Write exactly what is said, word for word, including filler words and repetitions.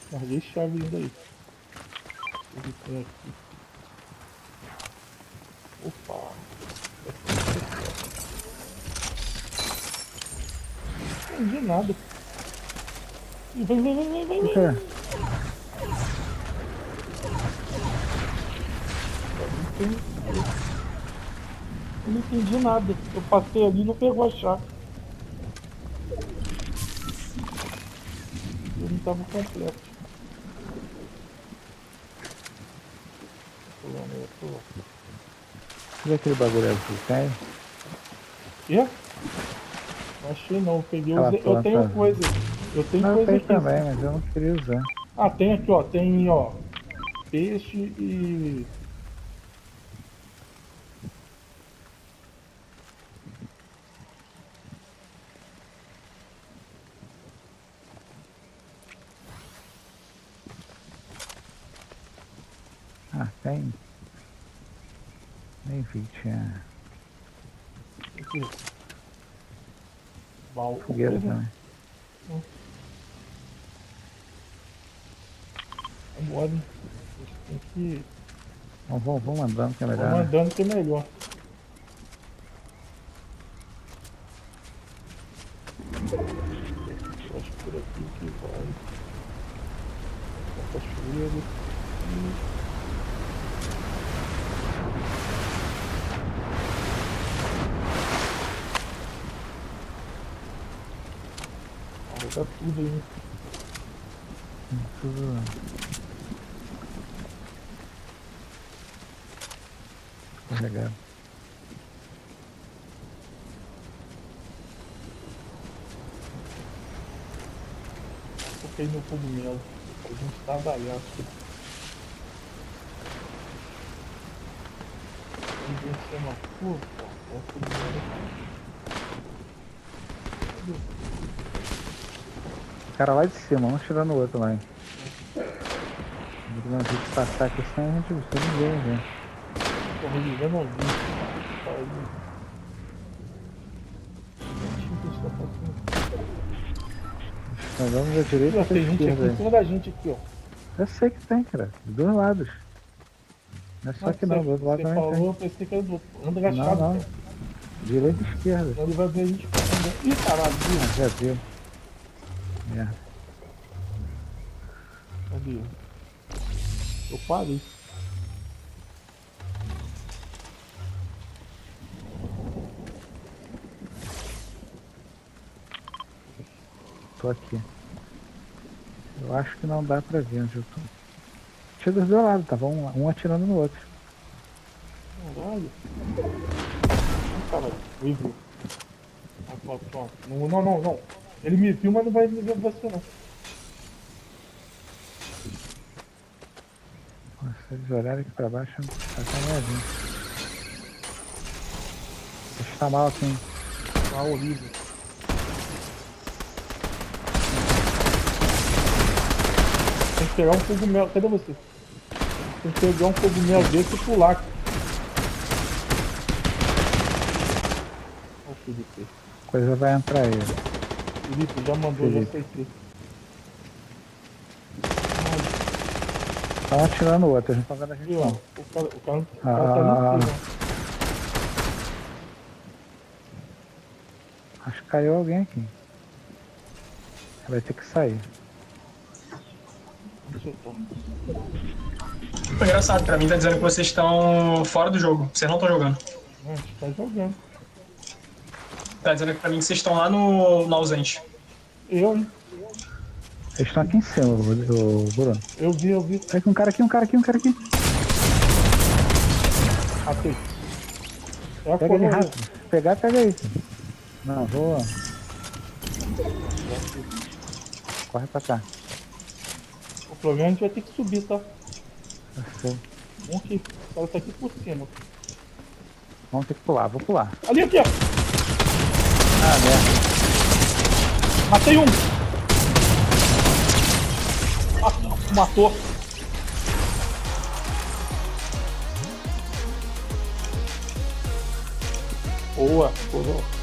Larguei chave ainda aí. Ele tem aqui. Opa! Não entendi nada. Vem, vem, vem, vem, vem, vem. Eu não entendi nada. Eu passei ali e não pegou a chave. Eu não estava completo. Cadê aquele bagulho azul? Tem? Quê? Não achei não. Eu peguei Aquela os... Eu planta tenho azul. coisa. Eu tenho Não, eu coisa tenho aqui. também, mas eu não queria usar. Ah, tem aqui, ó. Tem, ó. Peixe e... Ah, tem. Nem vi, tinha Aqui. Baú. fogueira Coisa. também. Hum. Vambora. Tem que... Então, vamos, vamos andando que é melhor. Vamos Né? andando que é melhor. Eu acho que por aqui que vai. A cachoeira. E... Tá tudo aí. Tudo. Carregado. Toquei no cogumelo. A gente tá baiaço. Vamos ver se é uma curva. É o cogumelo. O cara lá de cima, um tirando o outro lá. Hein? Vamos ter que passar aqui sem a gente sem ninguém, gente. Tô revivendo alguém. Nós vamos da direita Tem gente aqui em cima da gente aqui, ó. Eu sei que tem, cara. Dos dois lados. Não é só que não, do outro lado também tem. Você falou, eu pensei que era do outro. Anda agachado. Não, não. Direita e esquerda. Ele vai ver a gente passando. Ih, caralho, viu? Ah, já viu. É. Cadê? Eu parei. Tô aqui. Eu acho que não dá pra ver onde eu tô. Tinha dos dois lados, tava um, um atirando no outro. Caralho. Caralho, me viu. Não, não, não, não. Ele me viu, mas não vai me ver você não. Nossa, se eles olharem aqui pra baixo, tá caminhadinho. Acho que tá mal assim. Tá horrível. Tem que pegar um cogumelo. Cadê você? Tem que pegar um cogumelo desse e pular. Olha o Felipe. Coisa vai entrar aí. Felipe, já mandou, Felipe. Já aceitei. Tá um atirando o outro, a gente tá vendo a gente não. não. O cara, o cara, o ah, cara tá ali em cima. Acho que caiu alguém aqui. Vai ter que sair. Foi engraçado, pra mim tá dizendo que vocês estão fora do jogo. Vocês não estão jogando. Não, a gente tá jogando. Tá dizendo que pra mim que vocês estão lá no, no ausente. Eu, hein? Eles estão aqui em cima, o Bruno. Eu vi, eu vi. Tem um cara aqui, um cara aqui, um cara aqui. Matei. É pega ele rápido. Se pegar, pega aí. Não, vou... Corre pra cá. O problema é que a gente vai ter que subir, tá? Eu sei. Vamos aqui. O cara tá aqui por cima. Vamos ter que pular, vou pular. Ali, aqui, ó. Ah, merda. Matei um. Ah, matou. Boa, boa.